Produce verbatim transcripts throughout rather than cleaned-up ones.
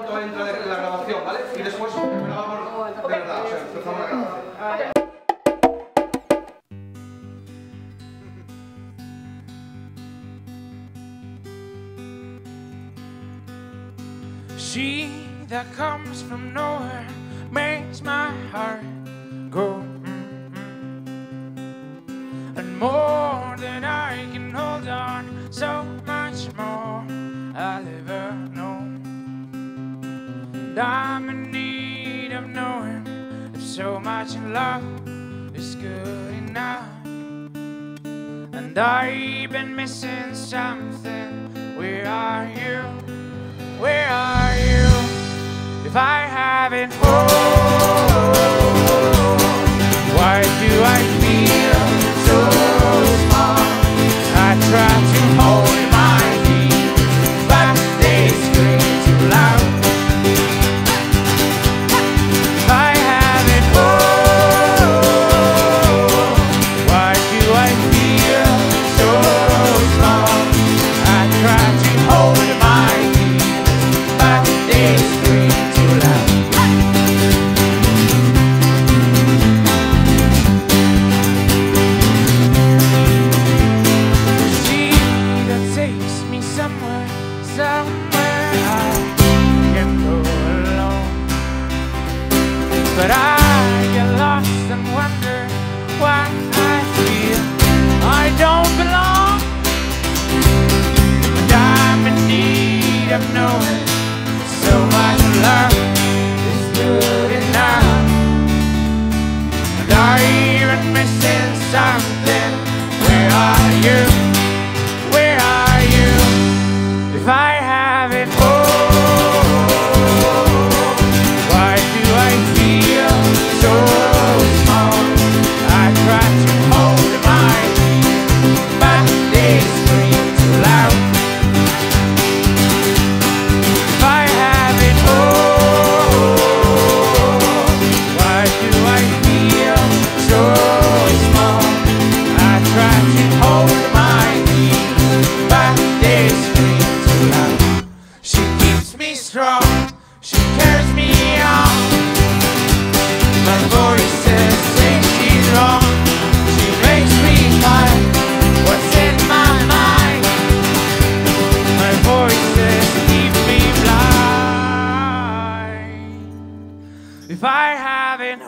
cuánto entra de la grabación, ¿vale? Y después grabamos de verdad, o sea, empezamos la grabación. She that comes from nowhere makes my heart go mm-mm. And more than I can hold on, so much more I'll ever know. And I'm in need of knowing if so much love is good enough. And I've been missing something. Where are you? Where are you? If I haven't home, why do I feel so small? I try to hold my feet, but they scream too loud. If I haven't home, why do I feel so small? I try to hold my feet, but they scream too loud. She that takes me somewhere, somewhere I can go alone. But I get lost and wonder why I feel I don't belong. And I'm in need of knowing so much love is good enough. And I'm even missing something. Where are you? Where are you? If I haven't home, why do I feel so small? I try to hold my feet, but they scream too loud. If I haven't home, why do I feel so small? I try to hold my feet, but they scream too loud. She keeps me strong, she carries me on. My voices say she's wrong. She makes me find what's in my mind. My voices keep me blind. If I haven't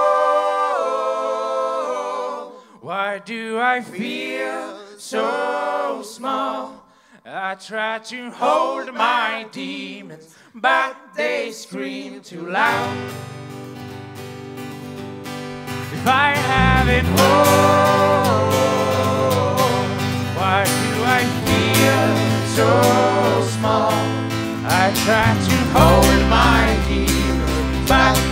home, why do I feel so small? I try to hold my demons, but they scream too loud. If I haven't home, why do I feel so small? I try to hold my demons, but